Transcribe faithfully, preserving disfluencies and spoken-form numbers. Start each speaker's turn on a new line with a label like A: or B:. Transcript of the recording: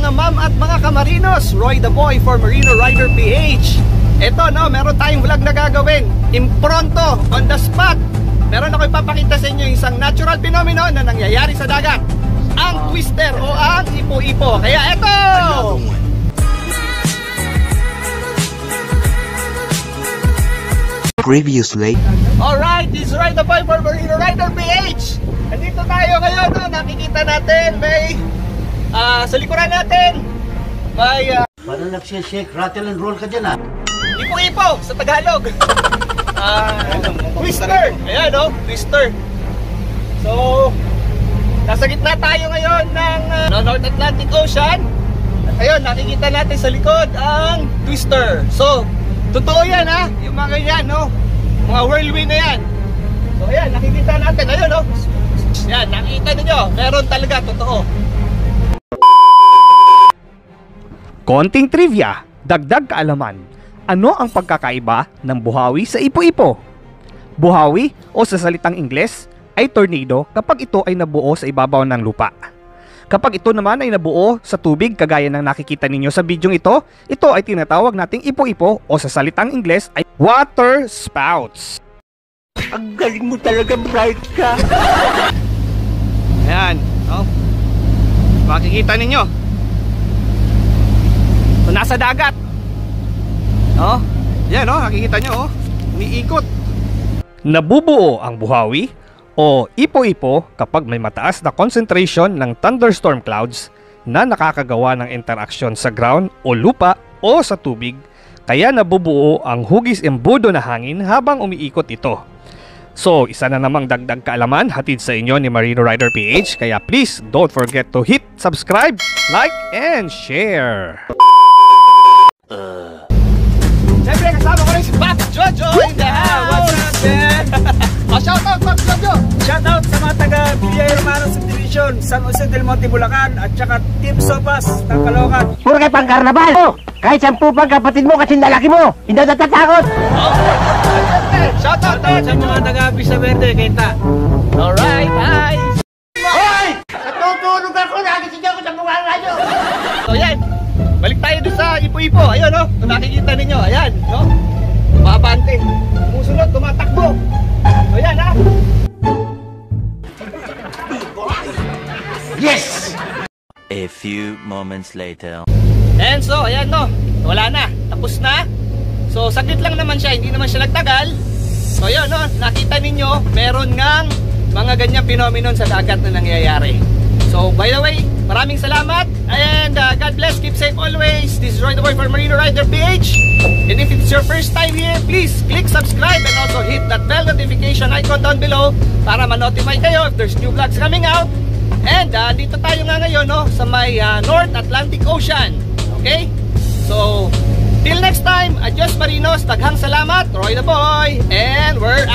A: mga ma'am at mga kamarinos, Roy the Boy for Marino Rider P H. Ito no, meron tayong vlog na gagawin impronto, on the spot. Meron ako ipapakita sa inyo isang natural phenomenon na nangyayari sa dagat, ang twister o ang ipo-ipo. Kaya ito!
B: Previously.
A: Alright, this is Roy the Boy for Marino Rider P H. Nandito tayo ngayon, no? Nakikita natin may uh, sa likuran natin may uh,
C: parang nagsishake, rattle and roll ka dyan, ha?
A: Ipo-ipo sa Tagalog. uh, Twister. Ayan, no? Twister. So, nasa gitna tayo ngayon ng uh, North Atlantic Ocean. At ayun, nakikita natin sa likod ang twister. So, totoo yan, ha? Yung mga ganyan, no? Mga whirlwind na yan. So, ayan, nakikita natin. Ayun, no? Yan, nakikita ninyo. Meron talaga, totoo.
D: Konting trivia, dagdag kaalaman. Ano ang pagkakaiba ng buhawi sa ipo-ipo? Buhawi o sa salitang Ingles ay tornado kapag ito ay nabuo sa ibabaw ng lupa. Kapag ito naman ay nabuo sa tubig kagaya ng nakikita ninyo sa bidyong ito, ito ay tinatawag nating ipo-ipo o sa salitang Ingles ay water spouts.
B: Ang galing mo talaga, bright ka.
A: Ayan, no? Makikita ninyo. So, nasa dagat. No? Yan, no? Nakikita nyo, oh. Umiikot.
D: Nabubuo ang buhawi o ipo-ipo kapag may mataas na concentration ng thunderstorm clouds na nakakagawa ng interaksyon sa ground o lupa o sa tubig, kaya nabubuo ang hugis embudo na hangin habang umiikot ito. So, isa na namang dagdag kaalaman hatid sa inyo ni Marino Rider P H, kaya please don't forget to hit subscribe, like, and share.
A: Uh. Siyempre, kasama ko rin si Bob Jojo in the house.
E: What's up, man?
A: Oh, shoutout, Bob Jojo.
E: Shoutout sa mga taga Villa Hermano Subdivision, San Jose del Monte, Bulacan, at saka Team Sopas ng Caloocan.
F: Puro kayo pang karnabal! Oh, kahit sampu pang kapatid mo kasi lalaki mo, hindi natatakot!
A: Shoutout
E: Shoutout sa mga taga Vista Verde, Quinta.
A: Alright, hi!
F: Hoy! Natutulog ako, nakikita ko sa mga radyo!
A: So yan, balik tayo doon sa ipo-ipo. Ayun, no? Kung nakikita ninyo, ayan, no? Tumabante, tumusunod, tumatakbo. So yan, ha?
F: Yes!
B: A few moments later.
A: And so, ayan, no? Wala na, tapos na. So, saglit lang naman siya, hindi naman siya nagtagal. So, yun, no? Nakita ninyo, meron ngang mga ganyang phenomenon sa dagat na nangyayari. So, by the way, maraming salamat and uh, God bless, keep safe always. This is Roy the Boy for Marino Rider P H. And if it's your first time here, please click subscribe and also hit that bell notification icon down below para ma-notify kayo if there's new vlogs coming out. And uh, dito tayo nga ngayon, no, sa may uh, North Atlantic Ocean. Okay? So, till next time, adios Marinos, taghang salamat, Roy the Boy, and we're